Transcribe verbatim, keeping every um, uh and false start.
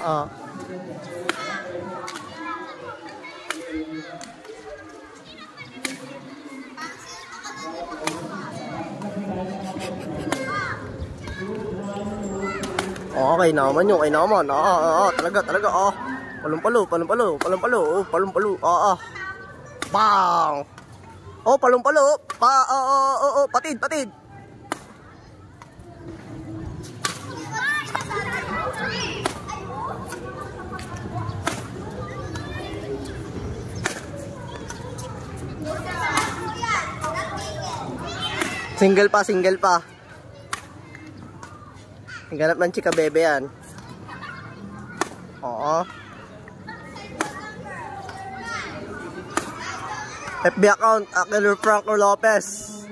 Oo. Okay naman yun, okay naman. Oo, oo, oo, talaga, talaga, oo. Palumpalo, palumpalo, palumpalo, oh, palumpalo, oo. Bang! Oh, palumpalo, pa, oo, oo, oo, patid, patid. Single pa, single pa. Ganap ng chika bebe yan. Oo. F B account, Akilor Franco Lopez.